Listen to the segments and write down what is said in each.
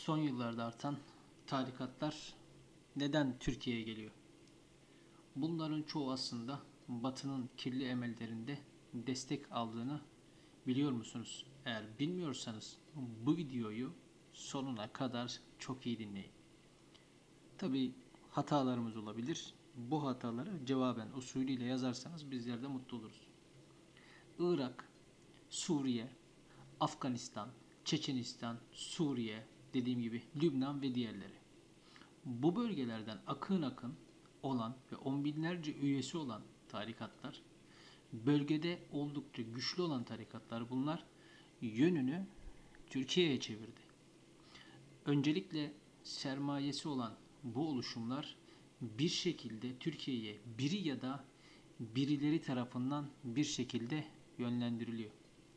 Son yıllarda artan tarikatlar neden Türkiye'ye geliyor? Bunların çoğu aslında Batı'nın kirli emellerinde destek aldığını biliyor musunuz? Eğer bilmiyorsanız bu videoyu sonuna kadar çok iyi dinleyin. Tabi hatalarımız olabilir. Bu hataları cevaben usulüyle yazarsanız bizler de mutlu oluruz. Irak, Suriye, Afganistan, Çeçenistan, Suriye, dediğim gibi Lübnan ve diğerleri. Bu bölgelerden akın akın olan ve on binlerce üyesi olan tarikatlar, bölgede oldukça güçlü olan tarikatlar bunlar, yönünü Türkiye'ye çevirdi. Öncelikle sermayesi olan bu oluşumlar bir şekilde Türkiye'ye biri ya da birileri tarafından bir şekilde yönlendiriliyor.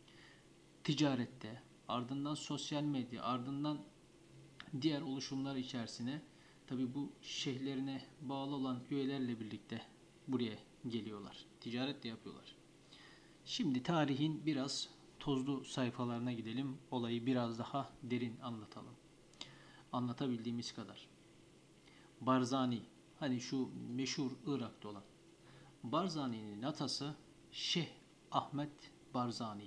Ticarette, ardından sosyal medya, ardından diğer oluşumlar içerisine tabi bu şeyhlerine bağlı olan üyelerle birlikte buraya geliyorlar. Ticaret de yapıyorlar. Şimdi tarihin biraz tozlu sayfalarına gidelim. Olayı biraz daha derin anlatalım. Anlatabildiğimiz kadar. Barzani, hani şu meşhur Irak'ta olan. Barzani'nin atası Şeyh Ahmet Barzani.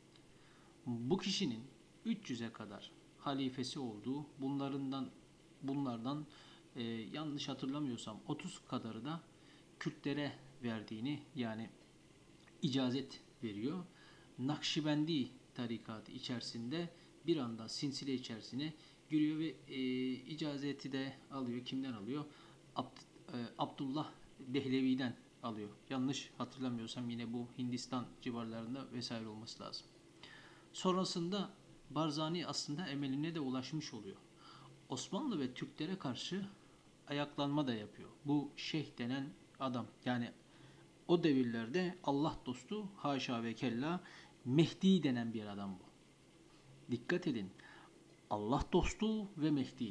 Bu kişinin 300'e kadar halifesi olduğu, bunlardan yanlış hatırlamıyorsam 30 kadarı da Kürtlere verdiğini, yani icazet veriyor. Nakşibendi tarikatı içerisinde bir anda silsile içerisine giriyor ve icazeti de alıyor. Kimden alıyor? Abdullah Dehlevi'den alıyor. Yanlış hatırlamıyorsam yine bu Hindistan civarlarında vesaire olması lazım. Sonrasında Barzani aslında emeline de ulaşmış oluyor. Osmanlı ve Türklere karşı ayaklanma da yapıyor. Bu şeyh denen adam, yani o devirlerde Allah dostu, haşa ve kella, Mehdi denen bir adam bu. Dikkat edin. Allah dostu ve Mehdi.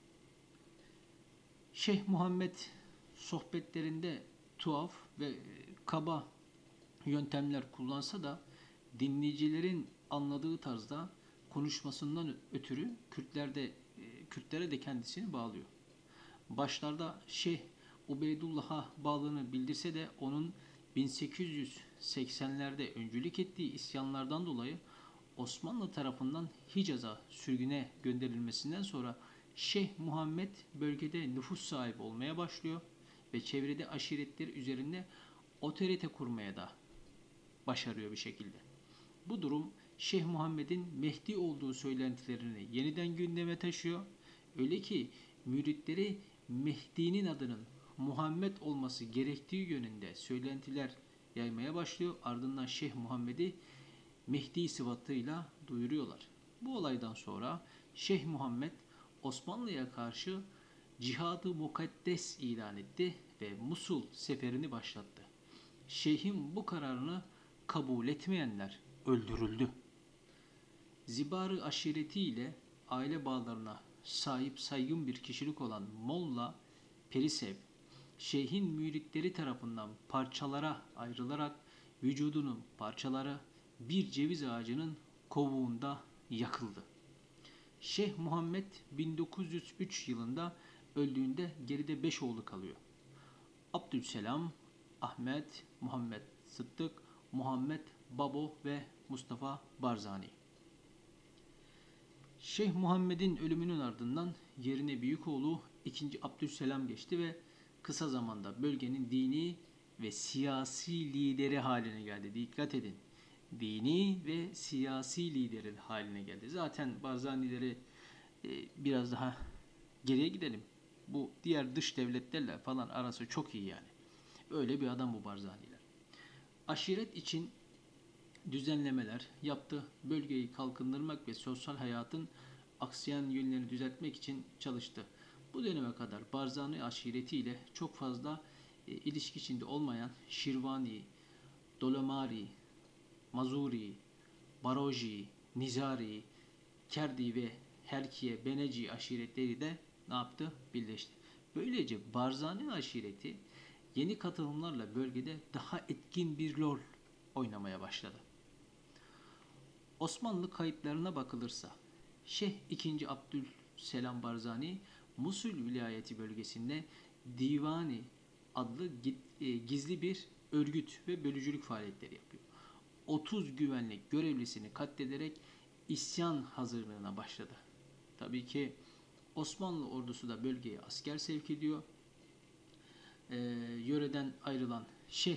Şeyh Muhammed sohbetlerinde tuhaf ve kaba yöntemler kullansa da dinleyicilerin anladığı tarzda konuşmasından ötürü Kürtlere de kendisini bağlıyor. Başlarda Şeyh Ubeydullah'a bağlığını bildirse de onun 1880'lerde öncülük ettiği isyanlardan dolayı Osmanlı tarafından Hicaz'a sürgüne gönderilmesinden sonra Şeyh Muhammed bölgede nüfus sahibi olmaya başlıyor ve çevrede aşiretleri üzerinde otorite kurmaya da başarıyor bir şekilde. Bu durum Şeyh Muhammed'in Mehdi olduğu söylentilerini yeniden gündeme taşıyor. Öyle ki müritleri Mehdi'nin adının Muhammed olması gerektiği yönünde söylentiler yaymaya başlıyor. Ardından Şeyh Muhammed'i Mehdi sıfatıyla duyuruyorlar. Bu olaydan sonra Şeyh Muhammed Osmanlı'ya karşı cihadı mukaddes ilan etti ve Musul seferini başlattı. Şeyh'in bu kararını kabul etmeyenler öldürüldü. Zibar-ı aşireti ile aile bağlarına sahip saygın bir kişilik olan Molla Perisev, şeyhin müritleri tarafından parçalara ayrılarak vücudunun parçaları bir ceviz ağacının kovuğunda yakıldı. Şeyh Muhammed 1903 yılında öldüğünde geride 5 oğlu kalıyor. Abdülselam, Ahmet, Muhammed Sıddık, Muhammed Babo ve Mustafa Barzani. Şeyh Muhammed'in ölümünün ardından yerine büyük oğlu 2. Abdülselam geçti ve kısa zamanda bölgenin dini ve siyasi lideri haline geldi. Dikkat edin. Dini ve siyasi lideri haline geldi. Zaten Barzanileri biraz daha geriye gidelim. Bu diğer dış devletlerle falan arası çok iyi yani. Öyle bir adam bu Barzaniler. Aşiret için düzenlemeler yaptı. Bölgeyi kalkındırmak ve sosyal hayatın aksayan yönlerini düzeltmek için çalıştı. Bu döneme kadar Barzani aşiretiyle çok fazla ilişki içinde olmayan Şirvani, Dolomari, Mazuri, Baroji, Nizari, Kerdi ve Herkiye, Beneci aşiretleri de ne yaptı? Birleşti. Böylece Barzani aşireti yeni katılımlarla bölgede daha etkin bir rol oynamaya başladı. Osmanlı kayıtlarına bakılırsa Şeyh II. Abdüsselam Barzani, Musul vilayeti bölgesinde Divani adlı gizli bir örgüt ve bölücülük faaliyetleri yapıyor. 30 güvenlik görevlisini katlederek isyan hazırlığına başladı. Tabii ki Osmanlı ordusu da bölgeye asker sevk ediyor. Yöreden ayrılan şeyh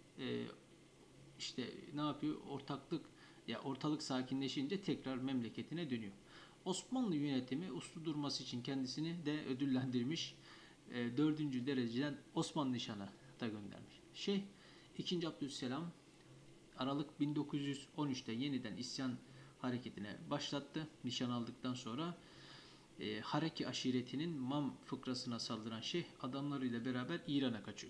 işte ne yapıyor? Ortalık sakinleşince tekrar memleketine dönüyor. Osmanlı yönetimi uslu durması için kendisini de ödüllendirmiş. 4. dereceden Osmanlı nişanı da göndermiş. Şeyh 2. Abdüsselam Aralık 1913'te yeniden isyan hareketine başlattı. Nişan aldıktan sonra Hareki aşiretinin Mam fıkrasına saldıran şeyh adamlarıyla beraber İran'a kaçıyor.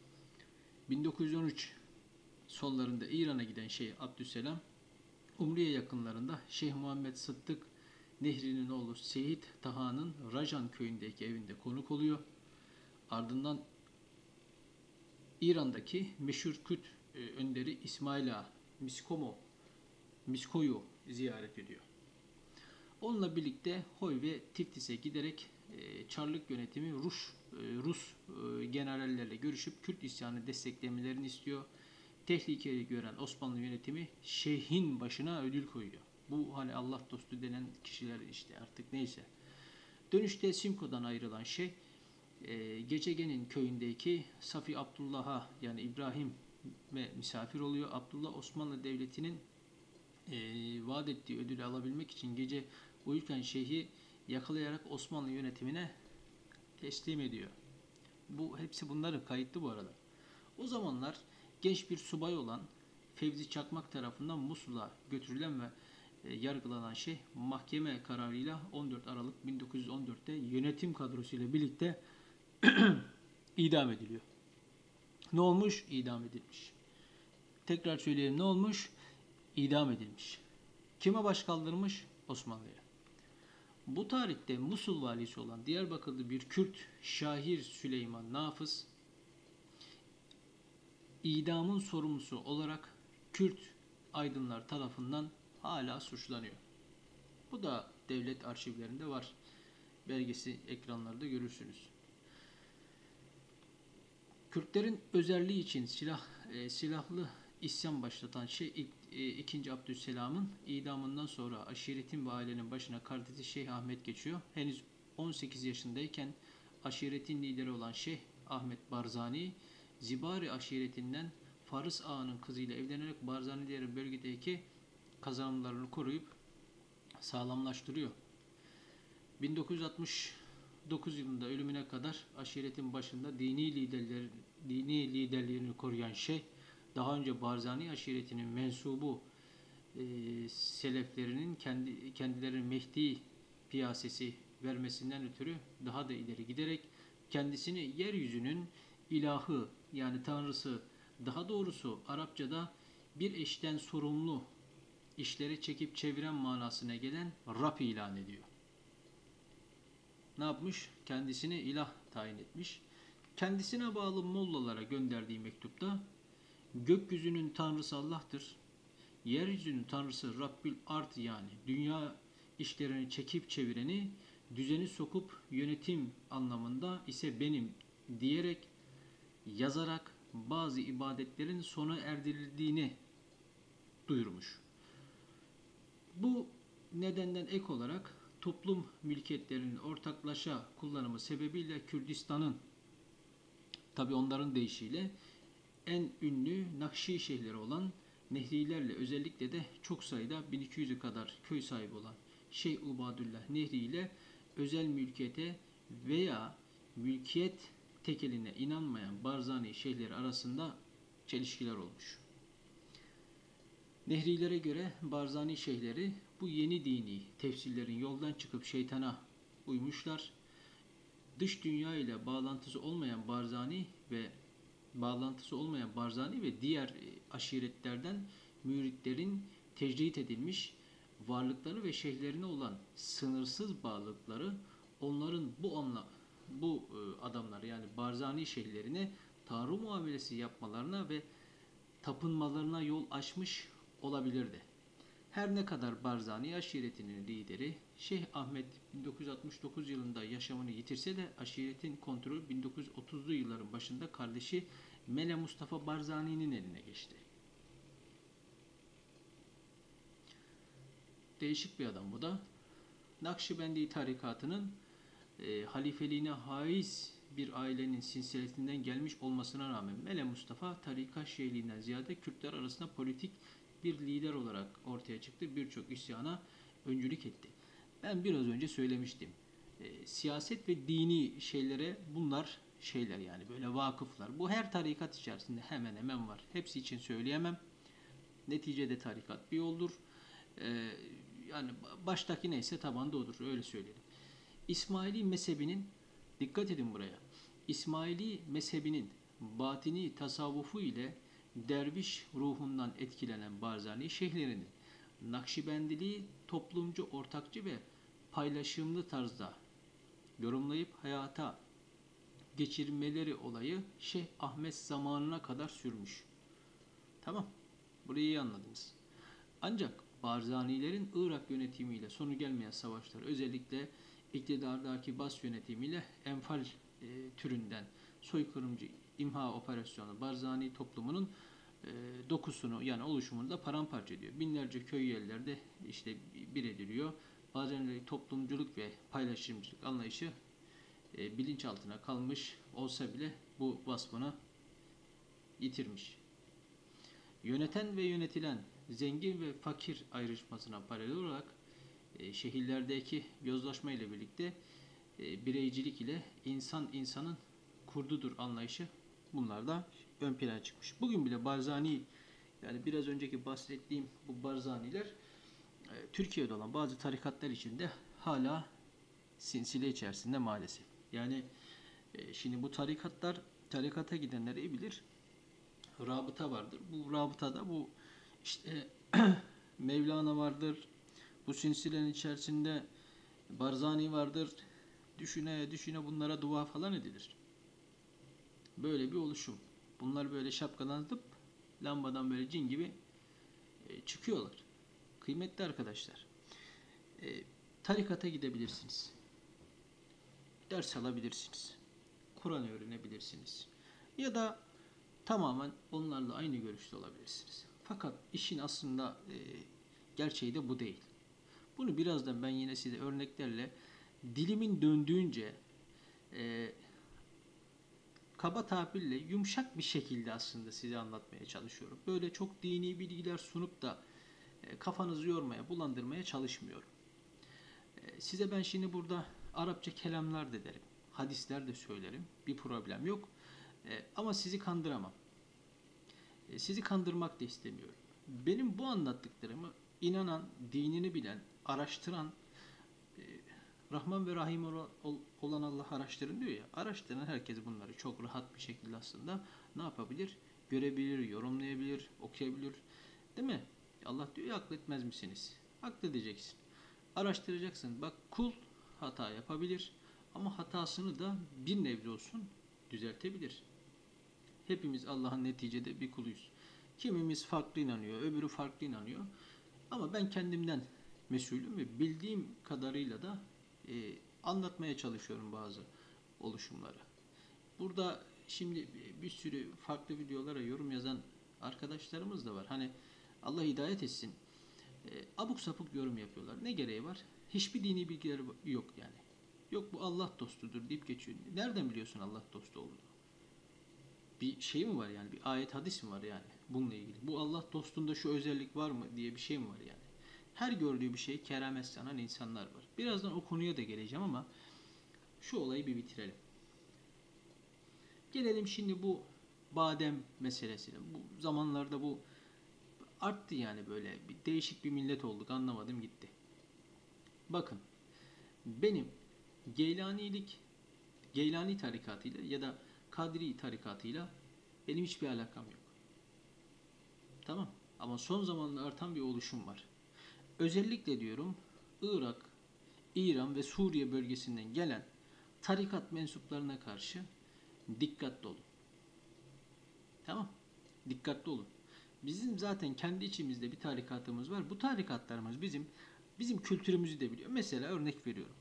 1913 sonlarında İran'a giden Şeyh Abdüsselam, Umriye yakınlarında Şeyh Muhammed Sıddık Nehri'nin oğlu Seyit Taha'nın Rajan köyündeki evinde konuk oluyor. Ardından İran'daki meşhur Kürt önderi İsmail Ağa Misko'yu ziyaret ediyor. Onunla birlikte Hoy ve Tiflis'e giderek Çarlık yönetimi Rus generallerle görüşüp Kürt isyanı desteklemelerini istiyor. Tehlikeyi gören Osmanlı yönetimi şeyhin başına ödül koyuyor. Bu hani Allah dostu denen kişiler işte artık neyse. Dönüşte Simko'dan ayrılan Gecegen'in köyündeki Safi Abdullah'a yani İbrahim'e misafir oluyor. Abdullah Osmanlı Devleti'nin vaat ettiği ödülü alabilmek için gece uyurken şeyhi yakalayarak Osmanlı yönetimine teslim ediyor. Hepsi bunları kayıtlı bu arada. O zamanlar genç bir subay olan Fevzi Çakmak tarafından Musul'a götürülen ve yargılanan mahkeme kararıyla 14 Aralık 1914'te yönetim kadrosuyla birlikte idam ediliyor. Ne olmuş? İdam edilmiş. Tekrar söyleyelim, ne olmuş? İdam edilmiş. Kime baş kaldırmış? Osmanlı'ya. Bu tarihte Musul valisi olan Diyarbakırlı bir Kürt Şahir Süleyman Nafız idamın sorumlusu olarak Kürt aydınlar tarafından hala suçlanıyor. Bu da devlet arşivlerinde var. Belgesi ekranlarda görürsünüz. Kürtlerin özelliği için silahlı isyan başlatan 2. Abdüsselam'ın idamından sonra aşiretin ve ailenin başına kardeşi Şeyh Ahmet geçiyor. Henüz 18 yaşındayken aşiretin lideri olan Şeyh Ahmet Barzani, Zibari aşiretinden Farız Ağa'nın kızıyla evlenerek Barzanilerin bölgedeki kazanımlarını koruyup sağlamlaştırıyor. 1969 yılında ölümüne kadar aşiretin başında dini liderliğini koruyan daha önce Barzani aşiretinin mensubu seleflerinin kendilerinin Mehdi piyasesi vermesinden ötürü daha da ileri giderek kendisini yeryüzünün ilahı yani tanrısı, daha doğrusu Arapçada bir eşten sorumlu işleri çekip çeviren manasına gelen Rab ilan ediyor. Ne yapmış? Kendisini ilah tayin etmiş. Kendisine bağlı mollalara gönderdiği mektupta gökyüzünün tanrısı Allah'tır. Yeryüzünün tanrısı Rabbül Ard yani dünya işlerini çekip çevireni, düzeni sokup yönetim anlamında ise benim diyerek yazarak bazı ibadetlerin sona erdirildiğini duyurmuş. Bu nedenden ek olarak toplum mülkiyetlerinin ortaklaşa kullanımı sebebiyle Kürdistan'ın tabi onların deyişiyle en ünlü Nakşi şeyhleri olan Nehrilerle özellikle de çok sayıda 1200'ü kadar köy sahibi olan Şeyh Ubadullah Nehri ile özel mülkiyete veya mülkiyet tekeline inanmayan Barzani şeyhleri arasında çelişkiler olmuş. Nehrilere göre Barzani şeyhleri bu yeni dini tefsirlerin yoldan çıkıp şeytana uymuşlar. Dış dünya ile bağlantısı olmayan Barzani ve diğer aşiretlerden müritlerin tecrit edilmiş varlıkları ve şeyhlerine olan sınırsız bağlılıkları onların bu adamlar yani Barzani şeyhlerine tanrı muamelesi yapmalarına ve tapınmalarına yol açmış olabilirdi. Her ne kadar Barzani aşiretinin lideri Şeyh Ahmet 1969 yılında yaşamını yitirse de aşiretin kontrolü 1930'lu yılların başında kardeşi Mele Mustafa Barzani'nin eline geçti. Değişik bir adam bu da. Nakşibendi tarikatının halifeliğine haiz bir ailenin silsilesinden gelmiş olmasına rağmen Mele Mustafa tarikat şeyhliğinden ziyade Kürtler arasında politik bir lider olarak ortaya çıktı. Birçok isyana öncülük etti. Ben biraz önce söylemiştim. Siyaset ve dini şeylere bunlar şeyler yani böyle vakıflar. Bu her tarikat içerisinde hemen hemen var. Hepsi için söyleyemem. Neticede tarikat bir yoldur. Yani baştaki neyse tabanda odur. Öyle söyleyelim. İsmaili mezhebinin, dikkat edin buraya, İsmaili mezhebinin batini tasavvufu ile derviş ruhundan etkilenen Barzani şeyhlerinin Nakşibendiliği toplumcu, ortakçı ve paylaşımlı tarzda yorumlayıp hayata geçirmeleri olayı Şeyh Ahmet zamanına kadar sürmüş. Tamam, burayı iyi anladınız. Ancak Barzanilerin Irak yönetimiyle sonu gelmeyen savaşlar, özellikle iktidardaki Bas yönetimiyle Enfal türünden soykırımcı imha operasyonu Barzani toplumunun dokusunu yani oluşumunu da paramparça ediyor. Binlerce köy yerlerde işte bir ediliyor. Barzani toplumculuk ve paylaşımcılık anlayışı bilinçaltına kalmış olsa bile bu vasfını yitirmiş. Yöneten ve yönetilen zengin ve fakir ayrışmasına paralel olarak şehirlerdeki yozlaşma ile birlikte bireycilik ile insanın kurdudur anlayışı bunlar da ön plana çıkmış. Bugün bile Barzani yani biraz önceki bahsettiğim bu Barzaniler Türkiye'de olan bazı tarikatlar içinde hala sinsile içerisinde maalesef. Yani şimdi bu tarikata gidenler iyi bilir. Rabıta vardır. Bu rabıtada bu işte Mevlana vardır. Bu silsilenin içerisinde Barzani vardır. Düşüne düşüne bunlara dua falan edilir. Böyle bir oluşum. Bunlar böyle şapkadan atıp lambadan böyle cin gibi çıkıyorlar. Kıymetli arkadaşlar. Tarikata gidebilirsiniz. Ders alabilirsiniz. Kur'an öğrenebilirsiniz. Ya da tamamen onlarla aynı görüşte olabilirsiniz. Fakat işin aslında gerçeği de bu değil. Bunu birazdan ben yine size örneklerle dilimin döndüğünce kaba tabirle yumuşak bir şekilde aslında size anlatmaya çalışıyorum. Böyle çok dini bilgiler sunup da kafanızı yormaya, bulandırmaya çalışmıyorum. Size ben şimdi burada Arapça kelamlar da derim. Hadisler de söylerim. Bir problem yok. Ama sizi kandıramam. Sizi kandırmak da istemiyorum. Benim bu anlattıklarımı inanan, dinini bilen, araştıran, Rahman ve Rahim olan Allah araştırın diyor ya. Araştıran herkes bunları çok rahat bir şekilde aslında ne yapabilir? Görebilir, yorumlayabilir, okuyabilir. Değil mi? Allah diyor ya akletmez misiniz? Akledeceksin. Araştıracaksın. Bak kul hata yapabilir ama hatasını da bir nebze olsun düzeltebilir. Hepimiz Allah'ın neticede bir kuluyuz. Kimimiz farklı inanıyor, öbürü farklı inanıyor. Ama ben kendimden mesulüm ve bildiğim kadarıyla da anlatmaya çalışıyorum bazı oluşumları. Burada şimdi bir sürü farklı videolara yorum yazan arkadaşlarımız da var. Hani Allah hidayet etsin. Abuk sapuk yorum yapıyorlar. Ne gereği var? Hiçbir dini bilgileri yok yani. Yok bu Allah dostudur deyip geçiyor. Nereden biliyorsun Allah dostu olduğunu? Bir şey mi var yani? Bir ayet hadis mi var yani bununla ilgili? Bu Allah dostunda şu özellik var mı diye bir şey mi var yani? Her gördüğü bir şey keramet sanan insanlar var. Birazdan o konuya da geleceğim ama şu olayı bir bitirelim. Gelelim şimdi bu badem meselesine. Bu zamanlarda bu arttı yani böyle bir değişik bir millet olduk anlamadım gitti. Bakın benim Geylani tarikatıyla ya da Kadri tarikatıyla benim hiçbir alakam yok. Tamam. Ama son zamanlarda artan bir oluşum var. Özellikle diyorum Irak, İran ve Suriye bölgesinden gelen tarikat mensuplarına karşı dikkatli olun. Tamam. Dikkatli olun. Bizim zaten kendi içimizde bir tarikatımız var. Bu tarikatlarımız bizim kültürümüzü de biliyor. Mesela örnek veriyorum.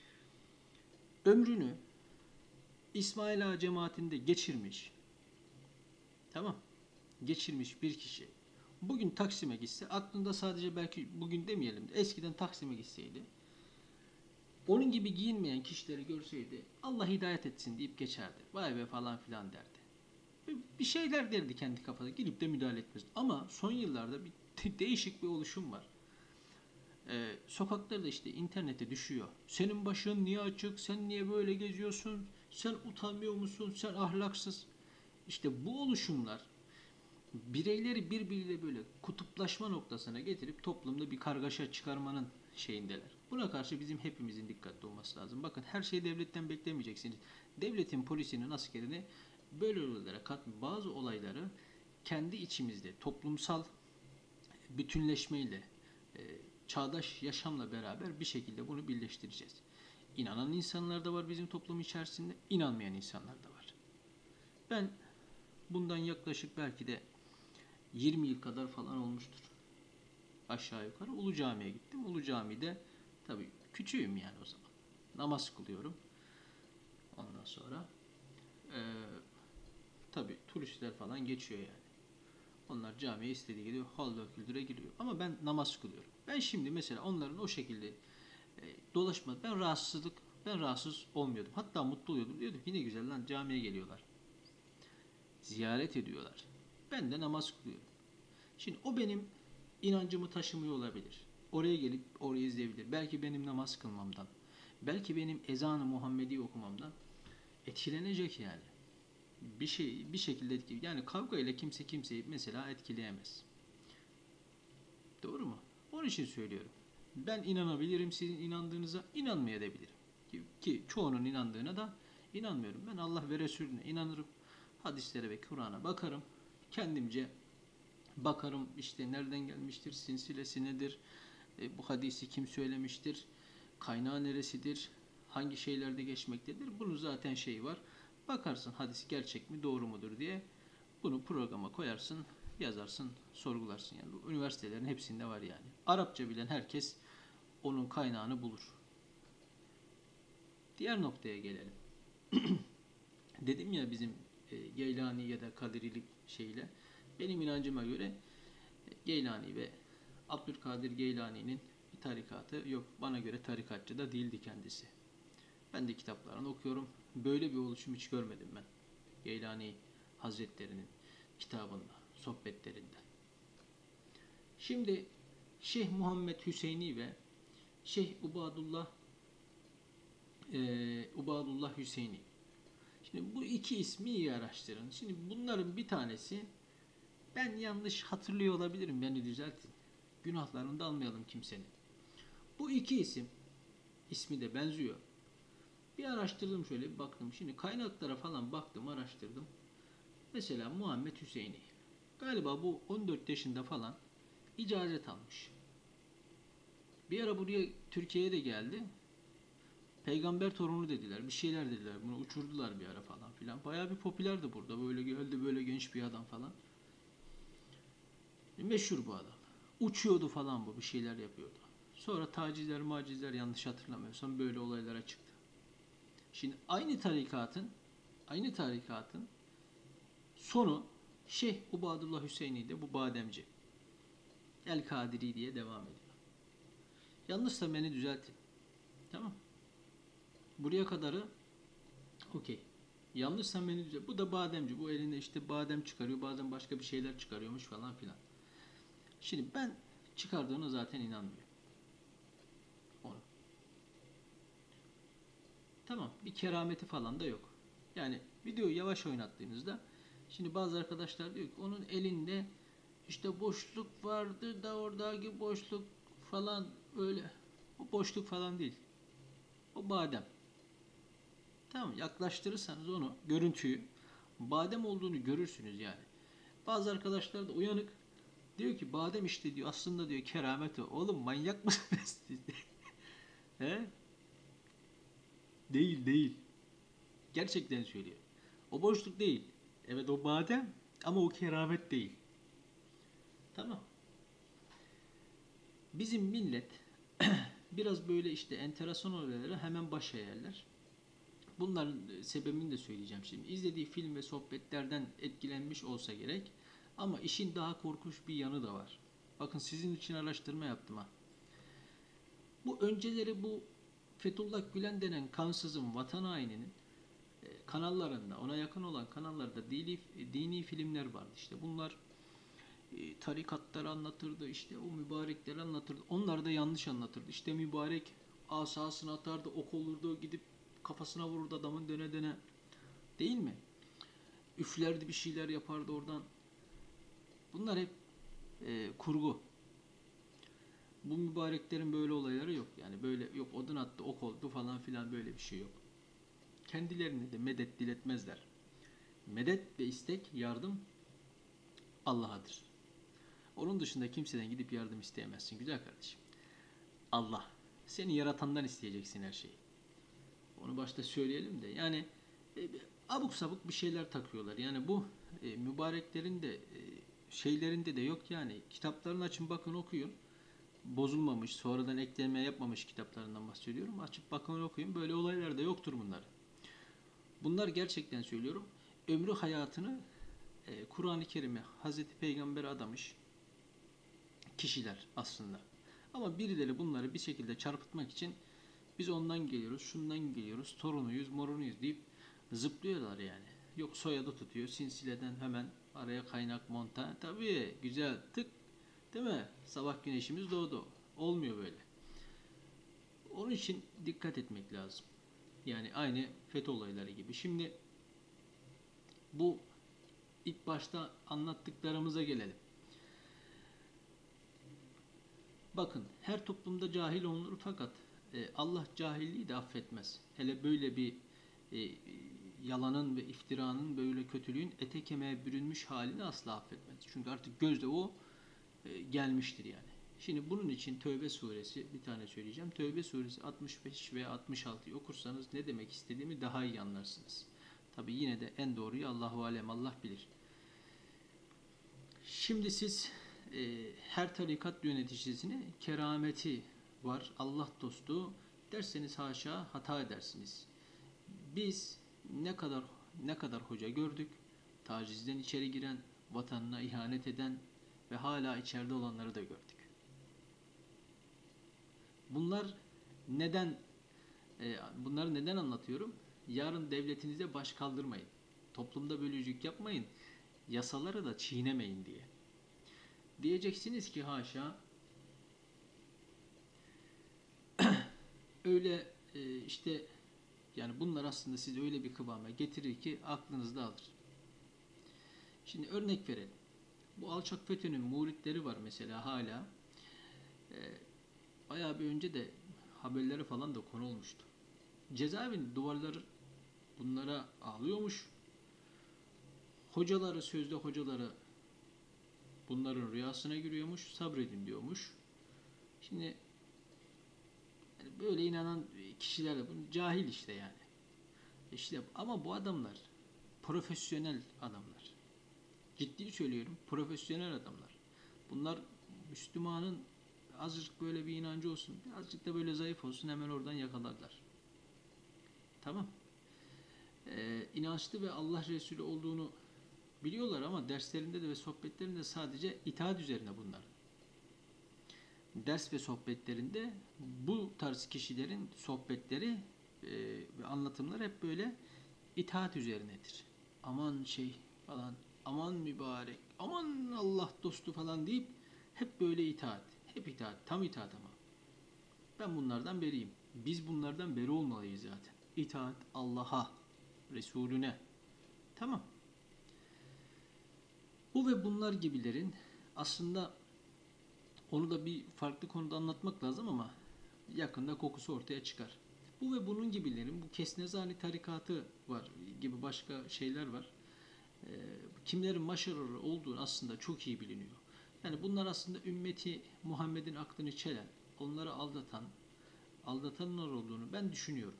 Ömrünü İsmail Ağa cemaatinde geçirmiş. Tamam. Geçirmiş bir kişi. Bugün Taksim'e gitse, aklında sadece, belki bugün demeyelim de eskiden Taksim'e gitseydi, onun gibi giyinmeyen kişileri görseydi Allah hidayet etsin deyip geçerdi. Vay be falan filan derdi. Bir şeyler derdi kendi kafada. Girip de müdahale etmez. Ama son yıllarda bir değişik bir oluşum var. Sokaklarda işte internete düşüyor. Senin başın niye açık? Sen niye böyle geziyorsun? Sen utanmıyor musun? Sen ahlaksız. İşte bu oluşumlar bireyleri birbiriyle böyle kutuplaşma noktasına getirip toplumda bir kargaşa çıkarmanın şeyindeler. Buna karşı bizim hepimizin dikkatli olması lazım. Bakın, her şeyi devletten beklemeyeceksiniz. Devletin, polisinin, askerini böyle olaylara bazı olayları kendi içimizde toplumsal bütünleşmeyle, e, çağdaş yaşamla beraber bir şekilde bunu birleştireceğiz. İnanan insanlar da var bizim toplum içerisinde, inanmayan insanlar da var. Ben bundan yaklaşık belki de 20 yıl kadar falan olmuştur. Aşağı yukarı Ulu Cami'ye gittim. Ulu Cami'de tabii küçüğüm yani o zaman. Namaz kılıyorum. Ondan sonra e, tabii turistler falan geçiyor yani. Onlar camiye istediği gibi halva küldüre giriyor. Ama ben namaz kılıyorum. Ben şimdi mesela onların o şekilde dolaşmadı. Ben rahatsız olmuyordum. Hatta mutlu oluyordum. Diyordum ki ne güzel lan, camiye geliyorlar. Ziyaret ediyorlar. Ben de namaz kılıyorum. Şimdi o benim inancımı taşımıyor olabilir. Oraya gelip orayı izleyebilir. Belki benim namaz kılmamdan, belki benim ezan-ı Muhammedi okumamdan etkilenecek yani. Bir şekilde etkili. Yani kavga ile kimse kimseyi mesela etkileyemez. Doğru mu? Onun için söylüyorum. Ben inanabilirim, sizin inandığınıza inanmayabilirim. Ki çoğunun inandığına da inanmıyorum. Ben Allah ve Resulüne inanırım. Hadislere ve Kur'an'a bakarım. Kendimce bakarım, işte nereden gelmiştir, silsilesi nedir, bu hadisi kim söylemiştir, kaynağı neresidir, hangi şeylerde geçmektedir. Bunun zaten şeyi var. Bakarsın hadis gerçek mi, doğru mudur diye. Bunu programa koyarsın, yazarsın, sorgularsın. Yani bu üniversitelerin hepsinde var yani. Arapça bilen herkes onun kaynağını bulur. Diğer noktaya gelelim. Dedim ya, bizim Geylani ya da Kadirilik şeyle, benim inancıma göre Geylani ve Abdülkadir Geylani'nin bir tarikatı yok. Bana göre tarikatçı da değildi kendisi. Ben de kitaplarını okuyorum. Böyle bir oluşum hiç görmedim ben. Geylani Hazretleri'nin kitabında, sohbetlerinde. Şimdi Şeyh Muhammed Hüseyini ve Şeyh Ubadullah Hüseyini. Şimdi bu iki ismi iyi araştırın. Şimdi bunların bir tanesi, ben yanlış hatırlıyor olabilirim, beni düzeltin. Günahlarını da almayalım kimsenin. Bu iki ismi de benziyor. Bir araştırdım, şöyle bir baktım. Şimdi kaynaklara falan baktım, araştırdım. Mesela Muhammed Hüseyini. Galiba bu 14 yaşında falan icazet almış. Bir ara buraya, Türkiye'ye de geldi. Peygamber torunu dediler. Bir şeyler dediler. Bunu uçurdular bir ara falan filan. Bayağı bir popülerdi burada. Böyle geldi, böyle genç bir adam falan. Meşhur bu adam. Uçuyordu falan bu. Bir şeyler yapıyordu. Sonra macizler, yanlış hatırlamıyorsam böyle olaylara çıktı. Şimdi aynı tarikatın sonu Şeyh Ubadullah Hüseyini de bu bademci. El Kadiri diye devam ediyor. Yanlışsa beni düzeltin. Tamam. Buraya kadarı okey. Yanlışsa beni düzelt. Bu da bademci. Bu elinde işte badem çıkarıyor. Bazen başka bir şeyler çıkarıyormuş falan filan. Şimdi ben çıkardığına zaten inanmıyorum. Onu. Tamam. Bir kerameti falan da yok. Yani videoyu yavaş oynattığınızda, şimdi bazı arkadaşlar diyor ki onun elinde işte boşluk vardı da oradaki boşluk falan, öyle. O boşluk falan değil. O badem. Tamam, yaklaştırırsanız onu, görüntüyü, badem olduğunu görürsünüz yani. Bazı arkadaşlar da uyanık, diyor ki badem işte, diyor, aslında diyor keramet o. Oğlum, manyak mısınız siz? He? Değil, değil. Gerçekten söylüyor. O boşluk değil. Evet, o badem, ama o keramet değil. Tamam. Bizim millet biraz böyle işte enteresan olaylara hemen baş eğerler. Bunların sebebini de söyleyeceğim şimdi. İzlediği film ve sohbetlerden etkilenmiş olsa gerek. Ama işin daha korkunç bir yanı da var. Bakın sizin için araştırma yaptım ha. Bu önceleri bu Fethullah Gülen denen kansızın, vatan haininin kanallarında, ona yakın olan kanallarda dini filmler vardı. İşte bunlar tarikatları anlatırdı, işte o mübarekleri anlatırdı. Onlar da yanlış anlatırdı. İşte mübarek asasını atardı, ok olurdu, gidip kafasına vururdu adamın döne döne. Değil mi? Üflerdi, bir şeyler yapardı oradan. Bunlar hep kurgu. Bu mübareklerin böyle olayları yok. Yani böyle yok odun attı, ok oldu falan filan, böyle bir şey yok. Kendilerine de medet diletmezler. Medet ve istek, yardım Allah'adır. Onun dışında kimseden gidip yardım isteyemezsin güzel kardeşim. Allah. Seni yaratandan isteyeceksin her şeyi. Onu başta söyleyelim de. Yani abuk sabuk bir şeyler takıyorlar. Yani bu mübareklerin de şeylerinde de yok yani. Kitaplarını açın, bakın, okuyun. Bozulmamış, sonradan ekleme yapmamış kitaplarından bahsediyorum. Açıp bakın, okuyun. Böyle olaylar da yoktur bunlar. Bunlar gerçekten söylüyorum. Ömrü hayatını Kur'an-ı Kerim'e, Hazreti Peygamber'e adamış kişiler aslında. Ama birileri bunları bir şekilde çarpıtmak için biz ondan geliyoruz, şundan geliyoruz, torunuyuz, morunuyuz deyip zıplıyorlar yani. Yok soyadı tutuyor, sinsileden hemen araya kaynak monta. Tabii güzel tık, değil mi? Sabah güneşimiz doğdu. Olmuyor böyle. Onun için dikkat etmek lazım. Yani aynı FETÖ olayları gibi. Şimdi bu ilk başta anlattıklarımıza gelelim. Bakın, her toplumda cahil olunur fakat Allah cahilliği de affetmez. Hele böyle bir e, yalanın ve iftiranın, böyle kötülüğün ete kemiğe bürünmüş halini asla affetmez. Çünkü artık gözde o gelmiştir yani. Şimdi bunun için Tövbe suresi, bir tane söyleyeceğim. Tövbe suresi 65 veya 66'yı okursanız ne demek istediğimi daha iyi anlarsınız. Tabi yine de en doğruyu Allahu alem, Allah bilir. Şimdi siz her tarikat yöneticisine kerameti var, Allah dostu derseniz haşa hata edersiniz. Biz ne kadar hoca gördük, tacizden içeri giren, vatanına ihanet eden ve hala içeride olanları da gördük. Bunlar neden bunları neden anlatıyorum? Yarın devletinize baş kaldırmayın. Toplumda bölücülük yapmayın. Yasaları da çiğnemeyin diye. Diyeceksiniz ki haşa, öyle işte, yani bunlar aslında sizi öyle bir kıvama getirir ki aklınızda alır. Şimdi örnek verelim. Bu alçak FETÖ'nün muritleri var mesela hala. E, Bayağı bir önce de haberlere falan da konu olmuştu. Cezaevinin duvarları bunlara ağlıyormuş. Hocaları, sözde hocaları bunların rüyasına giriyormuş. Sabredin diyormuş. Şimdi yani böyle inanan kişiler de bunu cahil işte yani. İşte ama bu adamlar profesyonel adamlar. Ciddi söylüyorum, profesyonel adamlar. Bunlar Müslümanın azıcık böyle bir inancı olsun, azıcık da böyle zayıf olsun, hemen oradan yakalarlar. Tamam. İnançlı ve Allah Resulü olduğunu biliyorlar ama derslerinde de ve sohbetlerinde sadece itaat üzerine bunlar. Ders ve sohbetlerinde bu tarz kişilerin sohbetleri ve anlatımları hep böyle itaat üzerinedir. Aman şey falan, aman mübarek, aman Allah dostu falan deyip hep böyle itaat. Hep itaat, tam itaat ama. Ben bunlardan beriyim. Biz bunlardan beri olmalıyız zaten. İtaat Allah'a, Resulüne. Tamam. Bu ve bunlar gibilerin aslında, onu da bir farklı konuda anlatmak lazım ama yakında kokusu ortaya çıkar. Bu ve bunun gibilerin, bu Kesnezani tarikatı var gibi başka şeyler var. Kimlerin maşarları olduğunu aslında çok iyi biliniyor. Yani bunlar aslında ümmeti Muhammed'in aklını çelen, onları aldatanlar olduğunu ben düşünüyorum.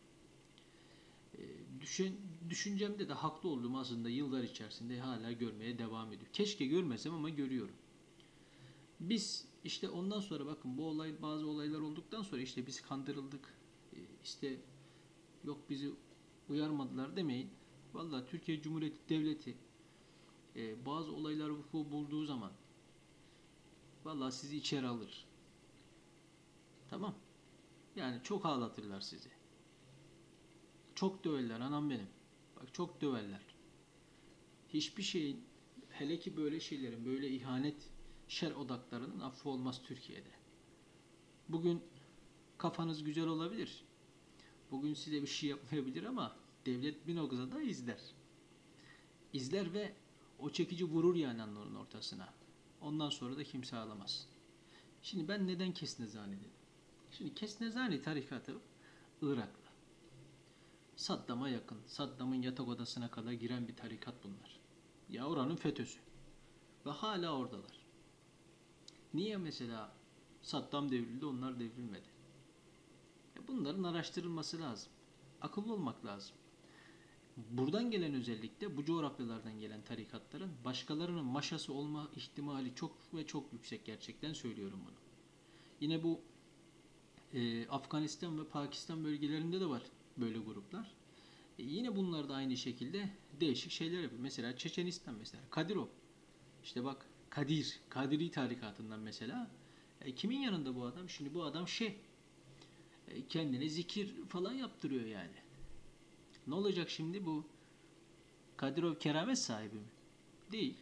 Düşüncemde de haklı olduğumu aslında yıllar içerisinde hala görmeye devam ediyorum. Keşke görmesem ama görüyorum. Biz işte ondan sonra bakın bu olay, bazı olaylar olduktan sonra işte biz kandırıldık, işte yok bizi uyarmadılar demeyin. Vallahi Türkiye Cumhuriyeti Devleti bazı olaylar vuku bulduğu zaman vallahi sizi içeri alır. Tamam. Yani çok ağlatırlar sizi. Çok döverler anam benim. Bak çok döverler. Hiçbir şeyin, hele ki böyle şeylerin, böyle ihanet, şer odaklarının affı olmaz Türkiye'de. Bugün kafanız güzel olabilir. Bugün size bir şey yapmayabilir ama devlet bir noktada izler. İzler ve o çekici vurur yani onların ortasına. Ondan sonra da kimse ağlamaz. Şimdi ben neden Kesnezani dedim? Şimdi Kesnezani tarikatı Iraklı. Saddam'a yakın, Saddam'ın yatak odasına kadar giren bir tarikat bunlar. Ya oranın FETÖ'sü. Ve hala oradalar. Niye mesela Saddam devrildi, onlar devrilmedi? Bunların araştırılması lazım. Akıllı olmak lazım. Buradan gelen, özellikle bu coğrafyalardan gelen tarikatların başkalarının maşası olma ihtimali çok ve çok yüksek, gerçekten söylüyorum bunu. Yine bu Afganistan ve Pakistan bölgelerinde de var böyle gruplar. Yine bunlar da aynı şekilde değişik şeyler yapıyor. Mesela Çeçenistan, mesela Kadirov. İşte bak Kadiri tarikatından mesela. Kimin yanında bu adam? Şimdi bu adam kendine zikir falan yaptırıyor yani. Ne olacak şimdi bu? Kadirov keramet sahibi mi? Değil.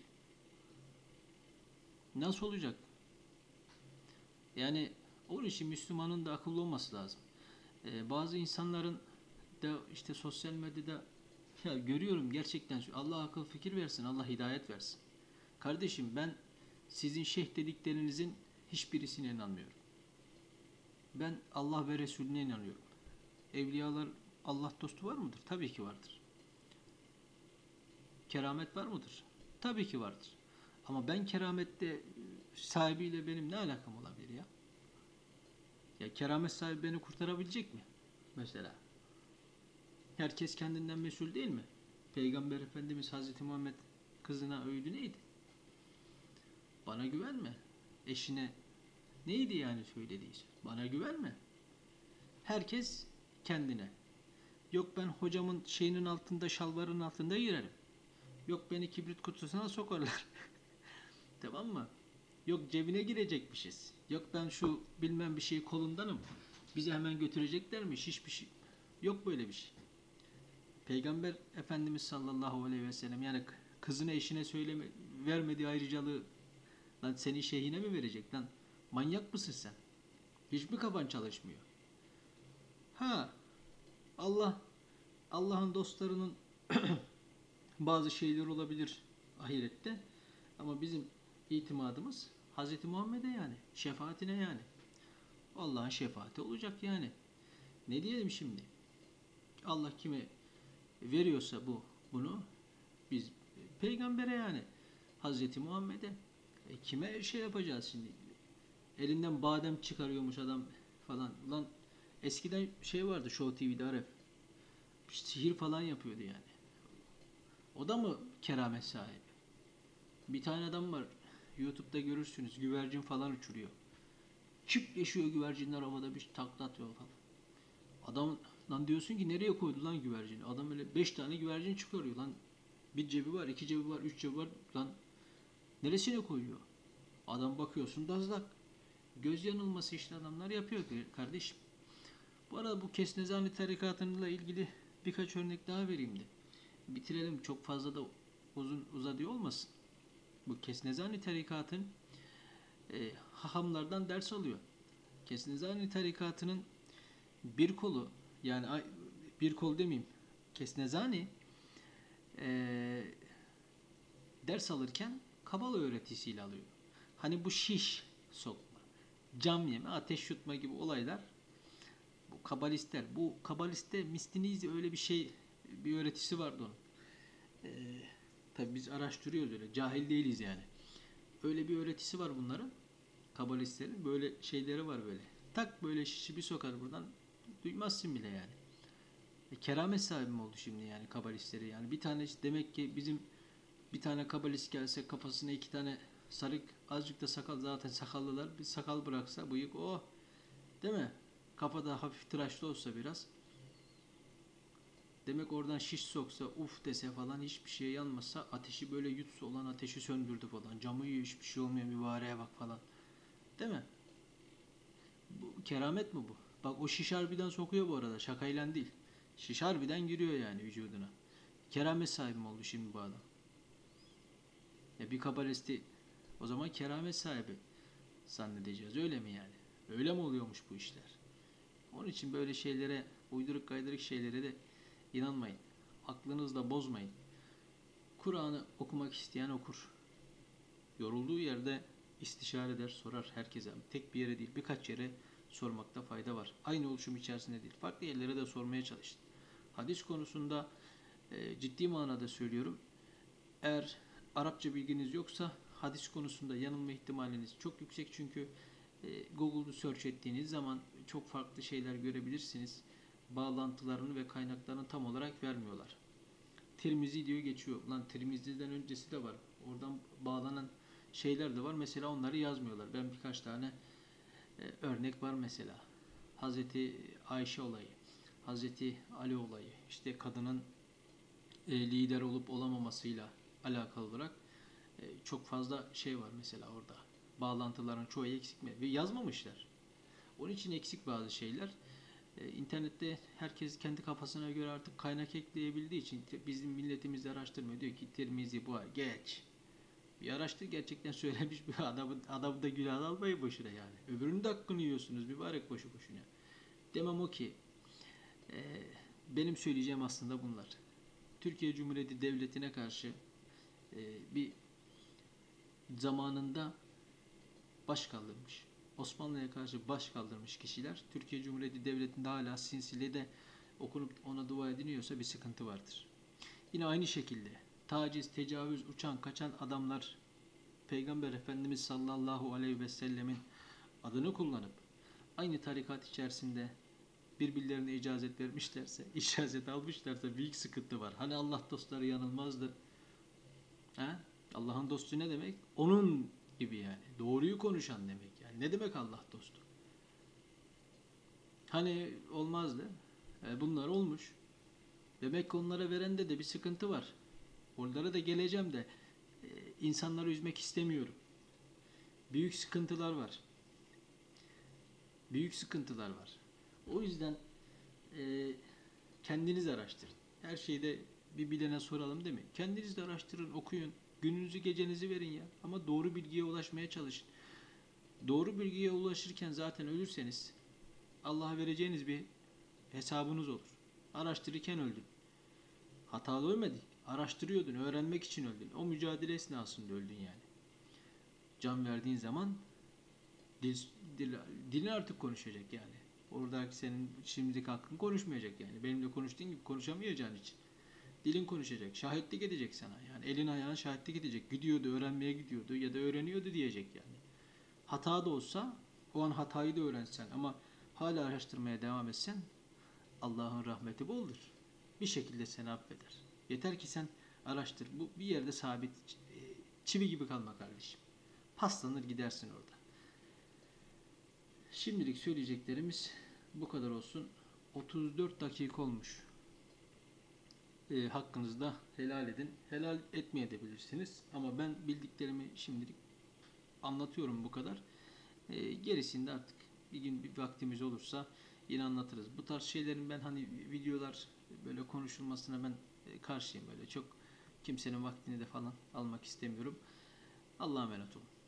Nasıl olacak? Yani onun için Müslümanın da akıllı olması lazım. Bazı insanların da işte sosyal medyada, ya görüyorum gerçekten, Allah akıl fikir versin, Allah hidayet versin. Kardeşim ben sizin şeyh dediklerinizin hiçbirisine inanmıyorum. Ben Allah ve Resulüne inanıyorum. Evliyalar, Allah dostu var mıdır? Tabii ki vardır. Keramet var mıdır? Tabii ki vardır. Ama ben keramette sahibiyle benim ne alakam olabilir ya? Ya keramet sahibi beni kurtarabilecek mi? Mesela. Herkes kendinden mesul değil mi? Peygamber Efendimiz Hazreti Muhammed kızına öğüdü neydi? Bana güvenme. Eşine neydi yani söylediği şey? Bana güvenme. Herkes kendine. Yok ben hocamın şeyinin altında, şalvarının altında girerim. Yok beni kibrit kutusuna sokarlar. Tamam mı? Yok cebine girecekmişiz. Yok ben şu bilmem bir şey kolundanım. Bizi hemen götüreceklermiş. Hiçbir şey. Yok böyle bir şey. Peygamber Efendimiz sallallahu aleyhi ve sellem yani kızına eşine vermediği ayrıcalığı lan senin şeyhine mi verecek lan? Manyak mısın sen? Hiç mi kafan çalışmıyor? Ha, Allah, Allah'ın dostlarının bazı şeyler olabilir ahirette ama bizim itimadımız Hz. Muhammed'e, yani şefaatine yani. Allah'ın şefaati olacak yani. Ne diyelim şimdi? Allah kime veriyorsa bunu biz peygambere, yani Hz. Muhammed'e kime şey yapacağız şimdi? Elinden badem çıkarıyormuş adam falan. Ulan eskiden şey vardı Show TV'de, Aref. Sihir falan yapıyordu yani. O da mı keramet sahibi? Bir tane adam var. YouTube'da görürsünüz. Güvercin falan uçuruyor. Çiftleşiyor güvercinler havada, bir takla atıyor falan. Adam lan diyorsun ki nereye koydu lan güvercini? Adam öyle 5 tane güvercin çıkarıyor lan. Bir cebi var, iki cebi var, üç cebi var. Lan neresine koyuyor? Adam bakıyorsun dazlak. Göz yanılması işte adamlar yapıyor kardeşim. Bu arada bu Kesnezani tarikatıyla ilgili birkaç örnek daha vereyim de bitirelim. Çok fazla da uzadı olmasın. Bu Kesnezani tarikatın hahamlardan ders alıyor. Kesnezani tarikatının bir kolu, yani bir kol demeyeyim, Kesnezani e, ders alırken Kabala öğretisiyle alıyor. Hani bu şiş sokma, cam yeme, ateş yutma gibi olaylar bu kabalistler. Bu kabaliste Mistinizi öyle bir şey, bir öğretisi vardı onun. Tabi biz araştırıyoruz, öyle cahil değiliz yani. Öyle bir öğretisi var bunların. Kabalistlerin böyle şeyleri var böyle. Tak böyle şişi bir sokar buradan, duymazsın bile yani. Keramet sahibi mi oldu şimdi yani kabalistleri yani. Bir tane demek ki bizim bir tane kabalist gelse kafasına iki tane Sarık azıcık da sakal, zaten sakallılar bir sakal bıraksa bıyık oh, değil mi? Kafada hafif tıraşlı olsa biraz. Demek oradan şiş soksa uf dese falan, hiçbir şey yanmasa, ateşi böyle yutsa, olan ateşi söndürdü falan. Camı yiyor, hiçbir şey olmuyor, mübareğe bak falan. Değil mi? Bu keramet mi bu? Bak o şiş harbiden sokuyor bu arada, şakayla değil. Şiş harbiden giriyor yani vücuduna. Keramet sahibi mi oldu şimdi bu adam? Ya bir kabalesti o zaman keramet sahibi zannedeceğiz, öyle mi yani? Öyle mi oluyormuş bu işler? Onun için böyle şeylere, uyduruk kaydırık şeylere de inanmayın. Aklınızı da bozmayın. Kur'an'ı okumak isteyen okur. Yorulduğu yerde istişare eder, sorar herkese. Tek bir yere değil, birkaç yere sormakta fayda var. Aynı oluşum içerisinde değil, farklı yerlere de sormaya çalışın. Hadis konusunda ciddi manada söylüyorum. Eğer Arapça bilginiz yoksa hadis konusunda yanılma ihtimaliniz çok yüksek, çünkü Google'da search ettiğiniz zaman çok farklı şeyler görebilirsiniz. Bağlantılarını ve kaynaklarını tam olarak vermiyorlar. Tirmizi diyor geçiyor. Lan Tirmizi'den öncesi de var. Oradan bağlanan şeyler de var. Mesela onları yazmıyorlar. Ben birkaç tane örnek var mesela. Hazreti Ayşe olayı, Hazreti Ali olayı, işte kadının lider olup olamamasıyla alakalı olarak çok fazla şey var mesela orada. Bağlantıların çoğu eksik mi? Ve yazmamışlar. Onun için eksik bazı şeyler. İnternette herkes kendi kafasına göre artık kaynak ekleyebildiği için bizim milletimiz de araştırmıyor. Diyor ki Tirmizi bu geç. Bir araştır, gerçekten söylemiş bir adamı da günah almayın boşuna yani. Öbürünün de hakkını yiyorsunuz mübarek boşu boşuna. Demem o ki benim söyleyeceğim aslında bunlar. Türkiye Cumhuriyeti Devleti'ne karşı bir zamanında baş kaldırmış, Osmanlı'ya karşı baş kaldırmış kişiler Türkiye Cumhuriyeti Devleti'nde hala sinsiliğe okunup ona dua ediliyorsa bir sıkıntı vardır. Yine aynı şekilde taciz, tecavüz, uçan, kaçan adamlar Peygamber Efendimiz sallallahu aleyhi ve sellemin adını kullanıp aynı tarikat içerisinde birbirlerine icazet vermişlerse, icazet almışlarsa büyük sıkıntı var. Hani Allah dostları yanılmazdı. Ha? Allah'ın dostu ne demek? Onun gibi yani. Doğruyu konuşan demek yani. Ne demek Allah dostu? Hani olmazdı. Bunlar olmuş. Demek ki onlara verende de bir sıkıntı var. Onlara da geleceğim de insanları üzmek istemiyorum. Büyük sıkıntılar var. Büyük sıkıntılar var. O yüzden kendiniz araştırın. Her şeyde bir bilene soralım değil mi? Kendiniz de araştırın, okuyun. Gününüzü gecenizi verin ya. Ama doğru bilgiye ulaşmaya çalışın. Doğru bilgiye ulaşırken zaten ölürseniz Allah'a vereceğiniz bir hesabınız olur. Araştırırken öldün. Hatalı ölmedin. Araştırıyordun, öğrenmek için öldün. O mücadele esnasında öldün yani. Can verdiğin zaman dil, dilin artık konuşacak yani. Oradaki senin şimdilik hakkın konuşmayacak yani. Benimle konuştuğun gibi konuşamayacağın için. Dilin konuşacak. Şahitlik edecek sana. Yani elin ayağın şahitlik edecek. Gidiyordu, öğrenmeye gidiyordu ya da öğreniyordu diyecek yani. Hata da olsa o an hatayı da öğrensen ama hala araştırmaya devam etsen Allah'ın rahmeti boldur. Bir şekilde seni affeder. Yeter ki sen araştır. Bu bir yerde sabit, çivi gibi kalma kardeşim. Paslanır gidersin orada. Şimdilik söyleyeceklerimiz bu kadar olsun. 34 dakika olmuş. Hakkınızda helal edin. Helal etmeyebilirsiniz. Ama ben bildiklerimi şimdilik anlatıyorum bu kadar. Gerisinde artık bir gün bir vaktimiz olursa yine anlatırız. Bu tarz şeylerin ben hani videolar böyle konuşulmasına ben karşıyım. Böyle çok kimsenin vaktini de falan almak istemiyorum. Allah'a emanet olun.